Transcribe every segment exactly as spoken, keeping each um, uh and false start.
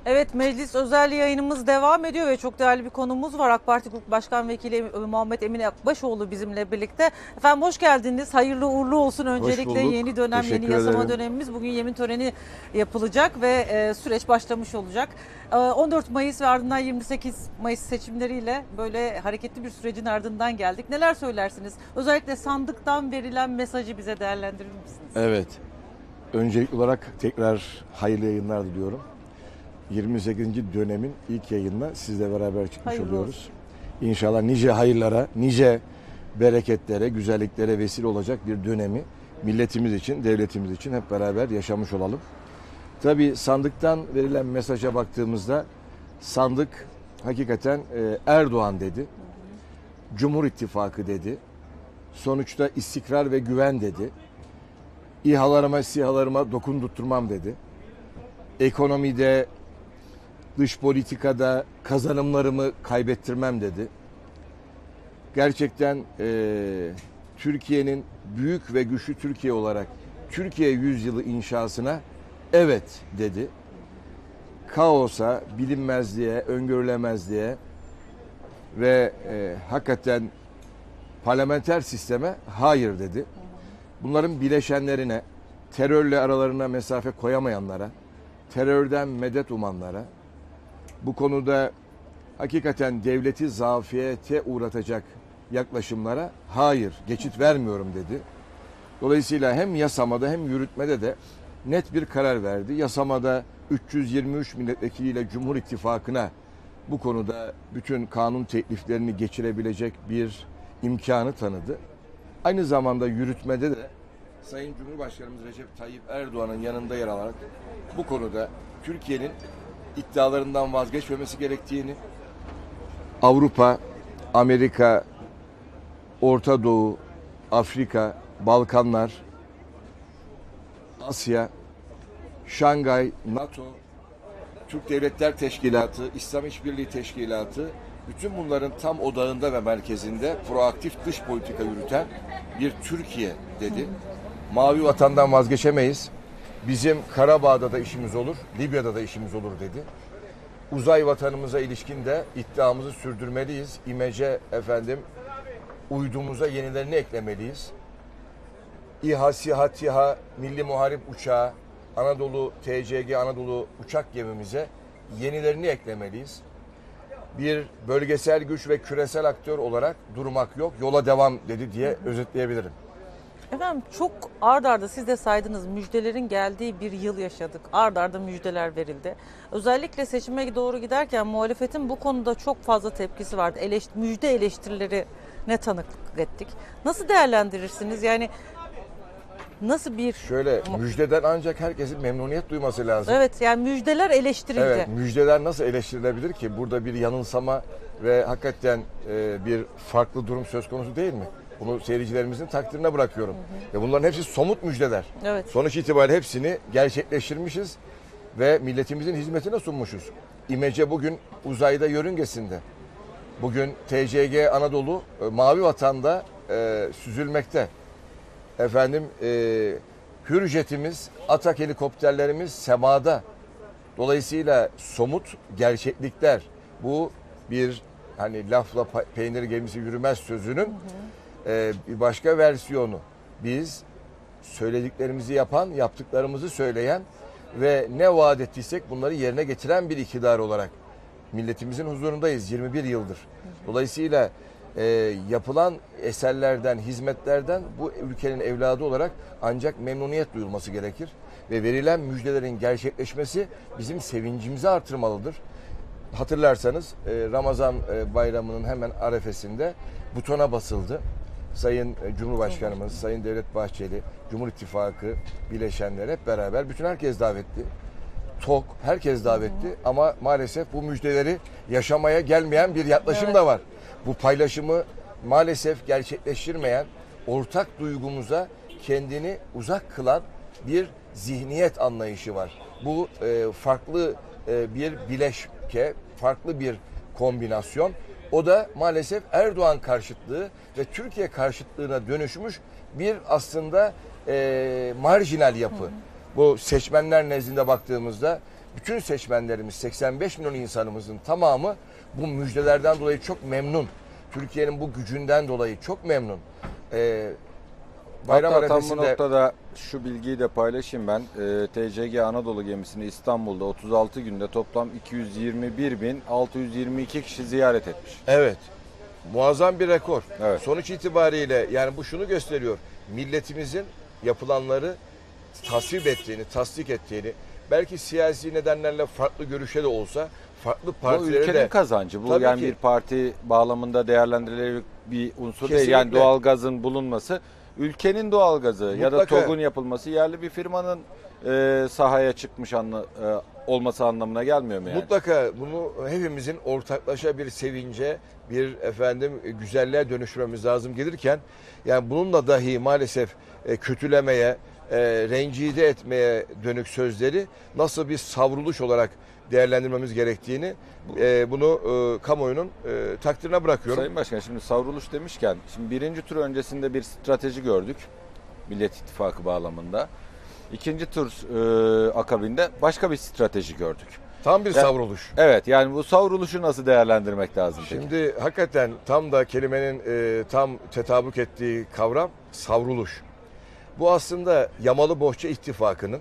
Evet, meclis özel yayınımız devam ediyor ve çok değerli bir konumuz var. AK Parti Grup Başkan Vekili Muhammed Emin Akbaşoğlu bizimle birlikte. Efendim hoş geldiniz. Hayırlı uğurlu olsun. Öncelikle yeni dönem, Teşekkür yeni yasama ederim. dönemimiz. Bugün yemin töreni yapılacak ve e, süreç başlamış olacak. E, on dört Mayıs ve ardından yirmi sekiz Mayıs seçimleriyle böyle hareketli bir sürecin ardından geldik. Neler söylersiniz? Özellikle sandıktan verilen mesajı bize değerlendirir misiniz? Evet. Öncelikli olarak tekrar hayırlı yayınlar diliyorum. yirmi sekizinci dönemin ilk yayınına sizle beraber çıkmış Hayırlı oluyoruz. olsun. İnşallah nice hayırlara, nice bereketlere, güzelliklere vesile olacak bir dönemi milletimiz için, devletimiz için hep beraber yaşamış olalım. Tabii sandıktan verilen mesaja baktığımızda sandık hakikaten Erdoğan dedi, Cumhur İttifakı dedi, sonuçta istikrar ve güven dedi, İHA'larıma, SİHA'larıma dokundurtturmam dedi, ekonomide, dış politikada kazanımlarımı kaybettirmem dedi. Gerçekten e, Türkiye'nin büyük ve güçlü Türkiye olarak Türkiye yüzyılı inşasına evet dedi. Kaosa, bilinmezliğe, öngörülemezliğe ve e, hakikaten parlamenter sisteme hayır dedi. Bunların bileşenlerine, terörle aralarına mesafe koyamayanlara, terörden medet umanlara, bu konuda hakikaten devleti zafiyete uğratacak yaklaşımlara hayır, geçit vermiyorum dedi. Dolayısıyla hem yasamada hem yürütmede de net bir karar verdi. Yasamada üç yüz yirmi üç milletvekiliyle Cumhur İttifakı'na bu konuda bütün kanun tekliflerini geçirebilecek bir imkanı tanıdı. Aynı zamanda yürütmede de Sayın Cumhurbaşkanımız Recep Tayyip Erdoğan'ın yanında yer alarak bu konuda Türkiye'nin iddialarından vazgeçmemesi gerektiğini, Avrupa, Amerika, Orta Doğu, Afrika, Balkanlar, Asya, Şangay, NATO, Türk Devletler Teşkilatı, İslam İşbirliği Teşkilatı, bütün bunların tam odağında ve merkezinde proaktif dış politika yürüten bir Türkiye dedi. Mavi vatandan vazgeçemeyiz. Bizim Karabağ'da da işimiz olur, Libya'da da işimiz olur dedi. Uzay vatanımıza ilişkin de iddiamızı sürdürmeliyiz. İmece efendim uydumuza yenilerini eklemeliyiz. İHA, SİHA, TİHA, Milli Muharip Uçağı, Anadolu T C G Anadolu uçak gemimize yenilerini eklemeliyiz. Bir bölgesel güç ve küresel aktör olarak durmak yok, yola devam dedi diye özetleyebilirim. Efendim çok ard arda siz de saydınız, müjdelerin geldiği bir yıl yaşadık. Ard arda müjdeler verildi. Özellikle seçime doğru giderken muhalefetin bu konuda çok fazla tepkisi vardı. Eleşt, müjde eleştirilerine tanıklık ettik. Nasıl değerlendirirsiniz? Yani nasıl bir... Şöyle müjdeden ancak herkesin memnuniyet duyması lazım. Evet, yani müjdeler eleştirildi. Evet, müjdeler nasıl eleştirilebilir ki? Burada bir yanılsama ve hakikaten e, bir farklı durum söz konusu değil mi? Bunu seyircilerimizin takdirine bırakıyorum. Hı hı. Ve bunların hepsi somut müjdeler. Evet. Sonuç itibariyle hepsini gerçekleştirmişiz ve milletimizin hizmetine sunmuşuz. İmece bugün uzayda yörüngesinde. Bugün T C G Anadolu e, Mavi Vatan'da e, süzülmekte. Efendim e, Hürjet'imiz, Atak helikopterlerimiz semada. Dolayısıyla somut gerçeklikler. Bu bir hani lafla peynir gemisi yürümez sözünün hı hı. E, bir başka versiyonu. Biz söylediklerimizi yapan, yaptıklarımızı söyleyen ve ne vaat ettiysek bunları yerine getiren bir iktidar olarak milletimizin huzurundayız yirmi bir yıldır. Dolayısıyla e, yapılan eserlerden, hizmetlerden bu ülkenin evladı olarak ancak memnuniyet duyulması gerekir. Ve verilen müjdelerin gerçekleşmesi bizim sevincimizi artırmalıdır. Hatırlarsanız e, Ramazan e, bayramının hemen arefesinde butona basıldı. Sayın Cumhurbaşkanımız, Sayın Devlet Bahçeli, Cumhur İttifakı bileşenler hep beraber, bütün herkes davetli. TOK, herkes davetli ama maalesef bu müjdeleri yaşamaya gelmeyen bir yaklaşım evet. da var. Bu paylaşımı maalesef gerçekleştirmeyen, ortak duygumuza kendini uzak kılan bir zihniyet anlayışı var. Bu e, farklı e, bir bileşke, farklı bir kombinasyon. O da maalesef Erdoğan karşıtlığı ve Türkiye karşıtlığına dönüşmüş bir aslında e, marjinal yapı. Hı hı. Bu seçmenler nezdinde baktığımızda bütün seçmenlerimiz, seksen beş milyon insanımızın tamamı bu müjdelerden dolayı çok memnun. Türkiye'nin bu gücünden dolayı çok memnun. Ee, Bayram Hatta tam bu noktada şu bilgiyi de paylaşayım ben. E, T C G Anadolu gemisini İstanbul'da otuz altı günde toplam iki yüz yirmi bir bin altı yüz yirmi iki kişi ziyaret etmiş. Evet. Muazzam bir rekor. Evet. Sonuç itibariyle yani bu şunu gösteriyor. Milletimizin yapılanları tasvip ettiğini, tasdik ettiğini, belki siyasi nedenlerle farklı görüşe de olsa farklı partilere de... Bu ülkenin kazancı. Bu Tabii yani ki. bir parti bağlamında değerlendirilebilir bir unsur Kesinlikle. değil. Yani doğalgazın bulunması ülkenin doğalgazı ya da Mutlaka. TOG'un yapılması yerli bir firmanın e, sahaya çıkmış anla, e, olması anlamına gelmiyor mu yani? Mutlaka bunu hepimizin ortaklaşa bir sevince, bir efendim güzelliğe dönüştürmemiz lazım gelirken yani bununla dahi maalesef e, kötülemeye, e, rencide etmeye dönük sözleri nasıl bir savruluş olarak değerlendirmemiz gerektiğini e, bunu e, kamuoyunun e, takdirine bırakıyorum. Sayın Başkan, şimdi savruluş demişken şimdi birinci tur öncesinde bir strateji gördük Millet İttifakı bağlamında. İkinci tur e, akabinde başka bir strateji gördük. Tam bir yani, savruluş. Evet, yani bu savruluşu nasıl değerlendirmek lazım peki? Şimdi hakikaten tam da kelimenin e, tam tetabük ettiği kavram savruluş. Bu aslında Yamalı Bohça İttifakı'nın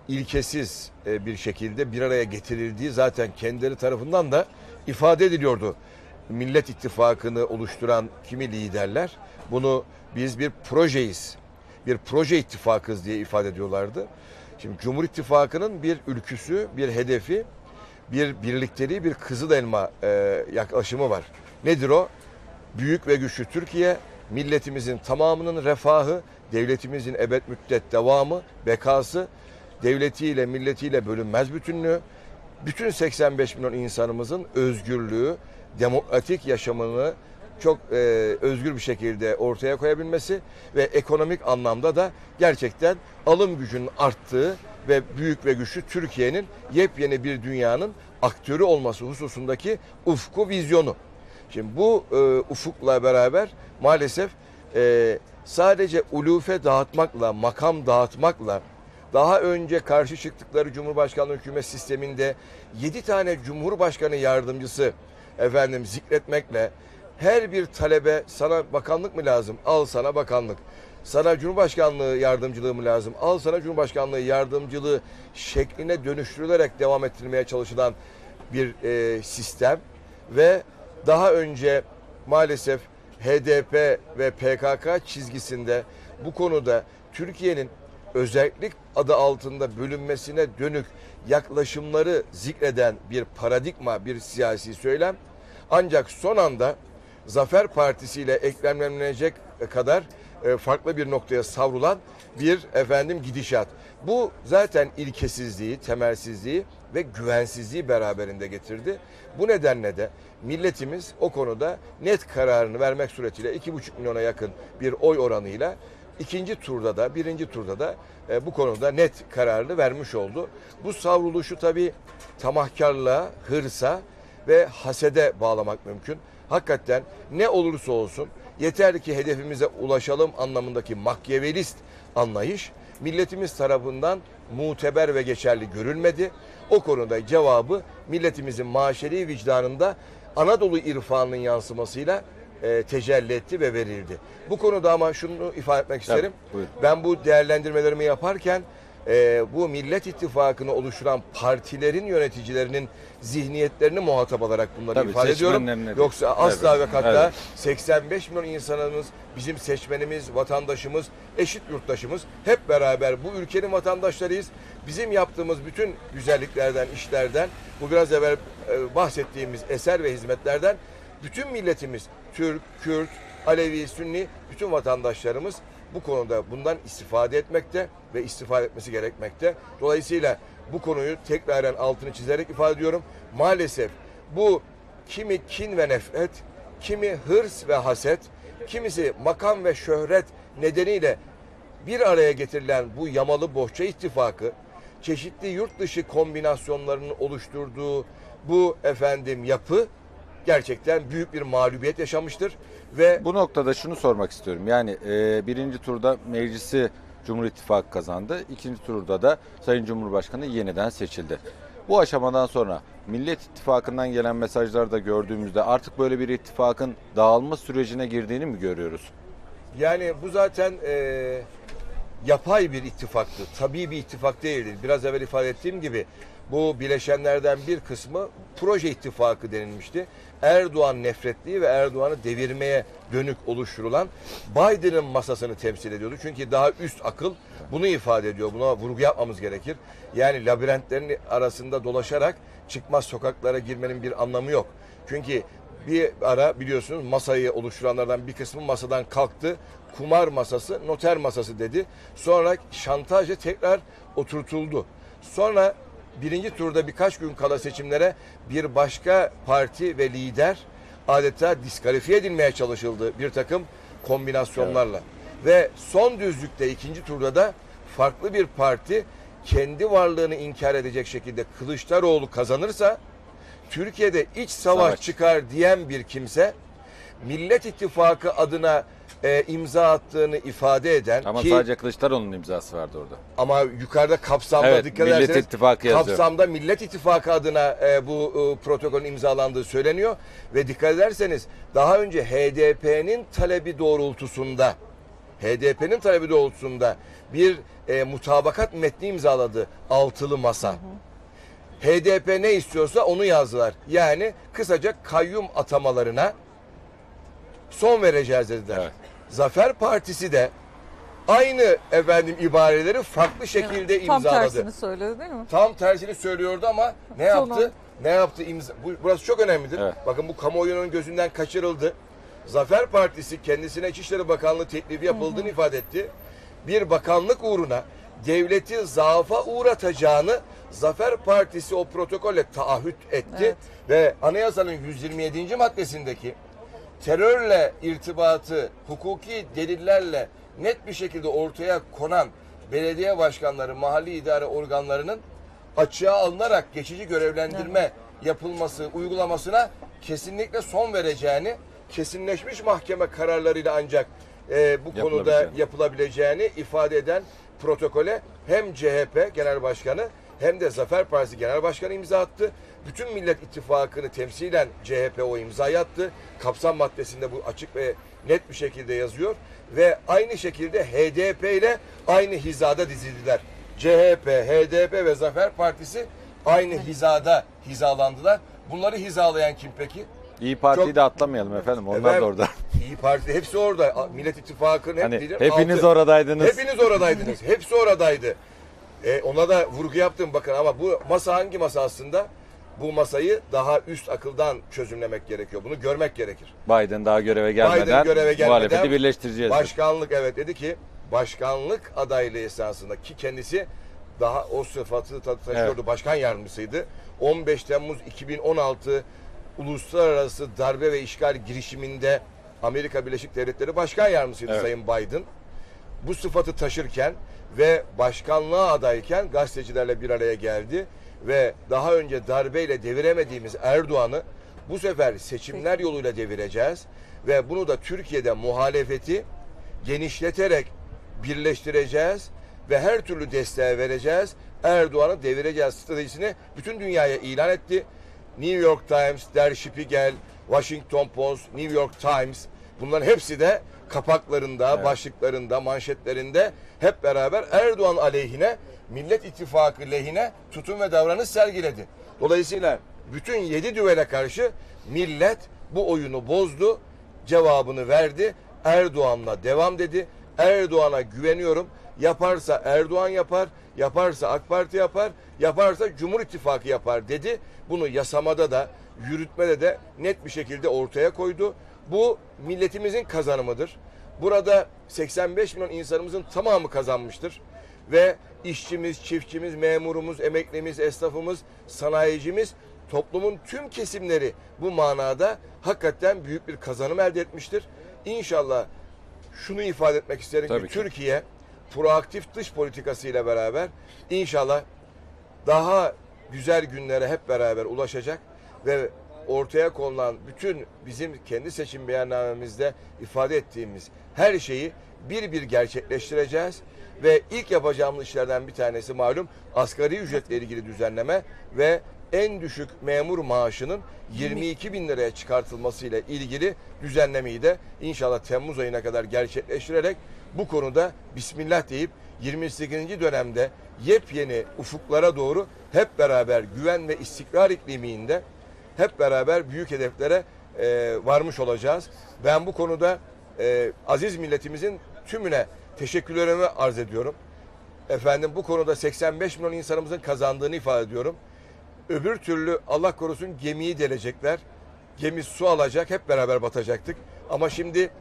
ilkesiz e, bir şekilde bir araya getirildiği zaten kendileri tarafından da ifade ediliyordu. Millet İttifakı'nı oluşturan kimi liderler bunu biz bir projeyiz, bir proje ittifakız diye ifade ediyorlardı. Şimdi Cumhur İttifakı'nın bir ülküsü, bir hedefi, bir birlikteliği, bir kızıl elma e, yaklaşımı var. Nedir o? Büyük ve güçlü Türkiye, milletimizin tamamının refahı, devletimizin ebed müddet devamı, bekası, devletiyle, milletiyle bölünmez bütünlüğü, bütün seksen beş milyon insanımızın özgürlüğü, demokratik yaşamını çok e, özgür bir şekilde ortaya koyabilmesi ve ekonomik anlamda da gerçekten alım gücünün arttığı ve büyük ve güçlü Türkiye'nin yepyeni bir dünyanın aktörü olması hususundaki ufku, vizyonu. Şimdi bu e, ufukla beraber maalesef e, sadece ulufe dağıtmakla, makam dağıtmakla, daha önce karşı çıktıkları Cumhurbaşkanlığı hükümet sisteminde yedi tane Cumhurbaşkanı yardımcısı efendim zikretmekle her bir talebe sana bakanlık mı lazım? Al sana bakanlık. Sana Cumhurbaşkanlığı yardımcılığı mı lazım? Al sana Cumhurbaşkanlığı yardımcılığı şekline dönüştürülerek devam ettirilmeye çalışılan bir e, sistem ve daha önce maalesef H D P ve P K K çizgisinde bu konuda Türkiye'nin özellik adı altında bölünmesine dönük yaklaşımları zikreden bir paradigma, bir siyasi söylem. Ancak son anda Zafer Partisi ile eklemlenecek kadar farklı bir noktaya savrulan bir efendim gidişat. Bu zaten ilkesizliği, temelsizliği ve güvensizliği beraberinde getirdi. Bu nedenle de milletimiz o konuda net kararını vermek suretiyle iki buçuk milyona yakın bir oy oranıyla ikinci turda da birinci turda da e, bu konuda net kararını vermiş oldu. Bu savruluşu tabii tamahkarlığa, hırsa ve hasede bağlamak mümkün. Hakikaten ne olursa olsun yeter ki hedefimize ulaşalım anlamındaki makyavelist anlayış milletimiz tarafından muteber ve geçerli görülmedi. O konuda cevabı milletimizin maşeri vicdanında Anadolu irfanının yansımasıyla e, tecelli etti ve verildi. Bu konuda ama şunu ifade etmek isterim. Tabii, ben bu değerlendirmelerimi yaparken e, bu Millet İttifakı'nı oluşturan partilerin yöneticilerinin zihniyetlerini muhatap alarak bunları Tabii, ifade ediyorum. Yoksa asla evet. ve hatta Evet. seksen beş milyon insanımız, bizim seçmenimiz, vatandaşımız, eşit yurttaşımız hep beraber bu ülkenin vatandaşlarıyız. Bizim yaptığımız bütün güzelliklerden, işlerden, bu biraz evvel e, bahsettiğimiz eser ve hizmetlerden bütün milletimiz, Türk, Kürt, Alevi, Sünni, bütün vatandaşlarımız bu konuda bundan istifade etmekte ve istifade etmesi gerekmekte. Dolayısıyla bu konuyu tekraren altını çizerek ifade ediyorum. Maalesef bu kimi kin ve nefret, kimi hırs ve haset, kimisi makam ve şöhret nedeniyle bir araya getirilen bu Yamalı Bohça İttifakı, çeşitli yurt dışı kombinasyonlarının oluşturduğu bu efendim yapı gerçekten büyük bir mağlubiyet yaşamıştır ve bu noktada şunu sormak istiyorum. Yani e, birinci turda meclisi Cumhur İttifakı kazandı. İkinci turda da Sayın Cumhurbaşkanı yeniden seçildi. Bu aşamadan sonra Millet İttifakı'ndan gelen mesajları da gördüğümüzde artık böyle bir ittifakın dağılma sürecine girdiğini mi görüyoruz? Yani bu zaten e, yapay bir ittifaktı. Tabii bir ittifak değildi. Biraz evvel ifade ettiğim gibi bu bileşenlerden bir kısmı proje ittifakı denilmişti. Erdoğan nefretliği ve Erdoğan'ı devirmeye dönük oluşturulan Biden'ın masasını temsil ediyordu. Çünkü daha üst akıl bunu ifade ediyor. Buna vurgu yapmamız gerekir. Yani labirentlerin arasında dolaşarak çıkmaz sokaklara girmenin bir anlamı yok. Çünkü bir ara biliyorsunuz masayı oluşturanlardan bir kısmı masadan kalktı. Kumar masası, noter masası dedi. Sonra şantajla tekrar oturtuldu. Sonra birinci turda birkaç gün kala seçimlere bir başka parti ve lider adeta diskalifiye edilmeye çalışıldı bir takım kombinasyonlarla. Evet. Ve son düzlükte ikinci turda da farklı bir parti kendi varlığını inkar edecek şekilde Kılıçdaroğlu kazanırsa Türkiye'de iç savaş, savaş çıkar diyen bir kimse Millet İttifakı adına e, imza attığını ifade eden ama ki, sadece Kılıçdaroğlu'nun imzası vardı orada. Ama yukarıda kapsamda evet, dikkat Millet ederseniz İttifakı yazıyor. Kapsamda Millet İttifakı adına e, bu e, protokolün imzalandığı söyleniyor ve dikkat ederseniz daha önce H D P'nin talebi doğrultusunda H D P'nin talebi doğrultusunda bir e, mutabakat metni imzaladı altılı masa. Hı hı. H D P ne istiyorsa onu yazdılar. Yani kısaca kayyum atamalarına son vereceğiz dediler. Evet. Zafer Partisi de aynı efendim ibareleri farklı şekilde evet, tam imzaladı. Tam tersini söyledi değil mi? Tam tersini söylüyordu ama ne yaptı? Ne yaptı? İmza... Bu, burası çok önemlidir. Evet. Bakın bu kamuoyunun gözünden kaçırıldı. Zafer Partisi kendisine İçişleri Bakanlığı teklifi yapıldığını hı hı. ifade etti. Bir bakanlık uğruna devleti zaafa uğratacağını Zafer Partisi o protokolle taahhüt etti. Evet. Ve anayasanın yüz yirmi yedinci maddesindeki terörle irtibatı hukuki delillerle net bir şekilde ortaya konan belediye başkanları, mahalli idare organlarının açığa alınarak geçici görevlendirme evet. yapılması, uygulamasına kesinlikle son vereceğini, kesinleşmiş mahkeme kararlarıyla ancak e, bu konuda yapılabileceğini ifade eden protokole hem C H P Genel Başkanı hem de Zafer Partisi Genel Başkanı imza attı. Bütün Millet İttifakı'nı temsilen C H P o imzayı attı. Kapsam maddesinde bu açık ve net bir şekilde yazıyor. Ve aynı şekilde H D P ile aynı hizada dizildiler. C H P, H D P ve Zafer Partisi aynı hizada hizalandılar. Bunları hizalayan kim peki? İyi Parti'yi Çok... de atlamayalım efendim. Onlar efendim, da orada. İyi Parti hepsi orada. Millet İttifakı'nın hani hep hepiniz altı. oradaydınız. Hepiniz oradaydınız. Hepsi oradaydı. E, ona da vurgu yaptım bakın ama bu masa hangi masa aslında? Bu masayı daha üst akıldan çözümlemek gerekiyor. Bunu görmek gerekir. Biden daha göreve gelmeden, Biden göreve gelmeden muhalefeti birleştireceğiz. Başkanlık evet dedi ki başkanlık adaylığı esasında ki kendisi daha o sıfatı taşıyordu. Evet. Başkan yardımcısıydı. on beş Temmuz iki bin on altı uluslararası darbe ve işgal girişiminde Amerika Birleşik Devletleri Başkan Yardımcısıydı evet. Sayın Biden. Bu sıfatı taşırken ve başkanlığa adayken gazetecilerle bir araya geldi ve daha önce darbeyle deviremediğimiz Erdoğan'ı bu sefer seçimler yoluyla devireceğiz ve bunu da Türkiye'de muhalefeti genişleterek birleştireceğiz ve her türlü desteği vereceğiz. Erdoğan'ı devireceğiz stratejisini bütün dünyaya ilan etti. New York Times, Der Spiegel, Washington Post, New York Times bunların hepsi de kapaklarında, evet. başlıklarında, manşetlerinde hep beraber Erdoğan aleyhine, Millet İttifakı lehine tutum ve davranış sergiledi. Dolayısıyla bütün yedi düvele karşı millet bu oyunu bozdu, cevabını verdi. Erdoğan'la devam dedi. Erdoğan'a güveniyorum. Yaparsa Erdoğan yapar, yaparsa AK Parti yapar, yaparsa Cumhur İttifakı yapar dedi. Bunu yasamada da, yürütmede de net bir şekilde ortaya koydu. Bu milletimizin kazanımıdır. Burada seksen beş milyon insanımızın tamamı kazanmıştır. Ve işçimiz, çiftçimiz, memurumuz, emeklimiz, esnafımız, sanayicimiz, toplumun tüm kesimleri bu manada hakikaten büyük bir kazanım elde etmiştir. İnşallah şunu ifade etmek isterim Tabii ki, ki Türkiye proaktif dış politikasıyla beraber inşallah daha güzel günlere hep beraber ulaşacak ve ortaya konulan bütün bizim kendi seçim beyannamemizde ifade ettiğimiz her şeyi bir bir gerçekleştireceğiz. Ve ilk yapacağımız işlerden bir tanesi malum asgari ücretle ilgili düzenleme ve en düşük memur maaşının yirmi iki bin liraya çıkartılmasıyla ilgili düzenlemeyi de inşallah Temmuz ayına kadar gerçekleştirerek bu konuda Bismillah deyip yirmi sekizinci dönemde yepyeni ufuklara doğru hep beraber güven ve istikrar ikliminde hep beraber büyük hedeflere e, varmış olacağız. Ben bu konuda e, aziz milletimizin tümüne teşekkürlerimi arz ediyorum. Efendim bu konuda seksen beş milyon insanımızın kazandığını ifade ediyorum. Öbür türlü Allah korusun gemiyi delecekler. Gemi su alacak, hep beraber batacaktık. Ama şimdi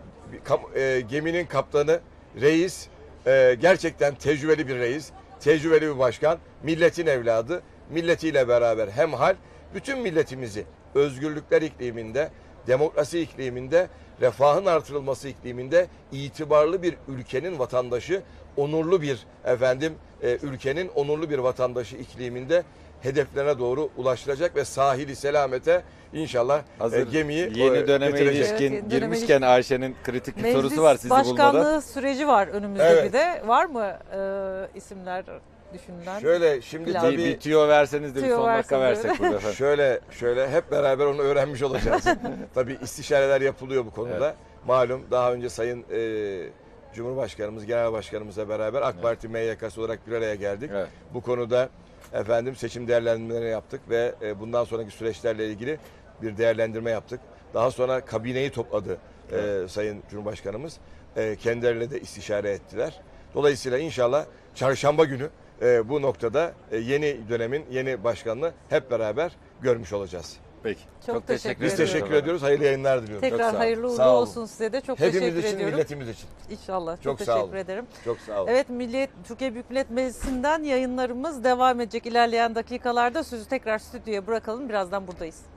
e, geminin kaptanı, reis, e, gerçekten tecrübeli bir reis, tecrübeli bir başkan, milletin evladı, milletiyle beraber hemhal, bütün milletimizi özgürlükler ikliminde, demokrasi ikliminde, refahın artırılması ikliminde itibarlı bir ülkenin vatandaşı, onurlu bir efendim e, ülkenin onurlu bir vatandaşı ikliminde hedeflerine doğru ulaştıracak ve sahili selamete inşallah e, gemiyi yeni döneme getirecek. ilişkin Evet, girmişken Ayşe'nin kritik bir Meclis sorusu var sizi bulmadan. başkanlığı süreci var önümüzde Evet. bir de. Var mı e, isimler düşünülen? Şöyle şimdi Plan. Bir, tabii bir tüyo verseniz de bir Tüyo son dakika verseniz, versek burada efendim. şöyle şöyle hep beraber onu öğrenmiş olacağız. Tabii istişareler yapılıyor bu konuda. Evet. Malum daha önce Sayın e, Cumhurbaşkanımız, Genel Başkanımızla beraber AK Parti M Y K'sı olarak bir araya geldik. Evet. Bu konuda efendim seçim değerlendirmeleri yaptık ve e, bundan sonraki süreçlerle ilgili bir değerlendirme yaptık. Daha sonra kabineyi topladı e, Sayın Cumhurbaşkanımız. E, kendileriyle de istişare ettiler. Dolayısıyla inşallah çarşamba günü e, bu noktada e, yeni dönemin yeni başkanını hep beraber görmüş olacağız. Peki. Çok teşekkür Biz ediyorum. teşekkür ediyoruz. Hayırlı yayınlar diliyorum. Çok Tekrar sağ olun. hayırlı uğurlu Sağ olun. olsun size de. Çok Hepimiz teşekkür için, ediyorum. milletimiz için. İnşallah. Çok, Çok sağ teşekkür olun. ederim. Çok sağ olun. Evet, Milliyet Türkiye Büyük Millet Meclisi'nden yayınlarımız devam edecek ilerleyen dakikalarda. Sözü tekrar stüdyoya bırakalım. Birazdan buradayız.